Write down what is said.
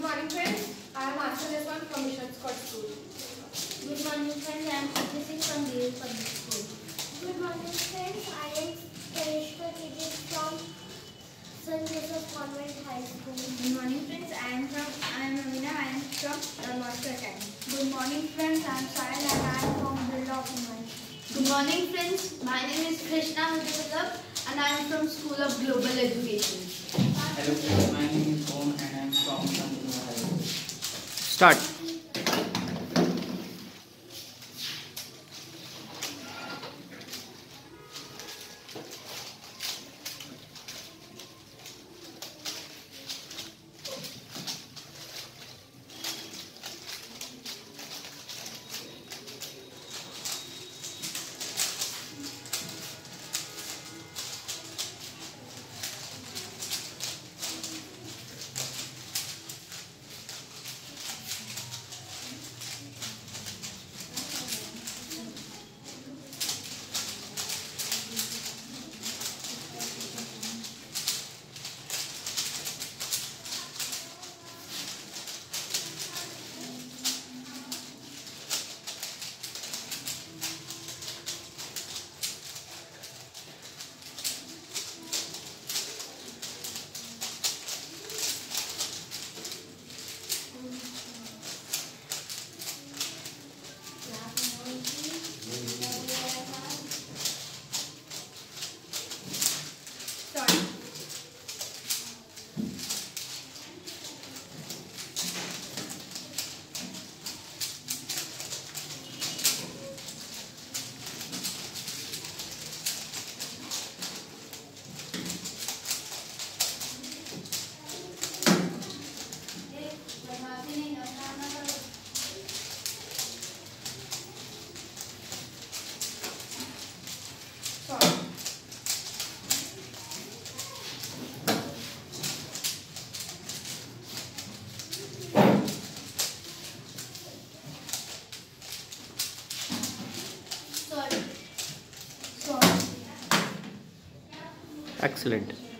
morning friends, I am answering this one from Mission Scott School. Good morning friends, I am practicing from BS Public School. Good morning friends, I am Karishma Kidit from St. Joseph Convent High School. Good morning friends, I am Amina, I am from Master Academy. Good morning friends, I am Sahil and I am from Birla Human. Good morning friends, my name is Krishna Mudhulab and I am from School of Global Education. Hello friends, my name is Om and I am from Santana High School. Start. Excellent.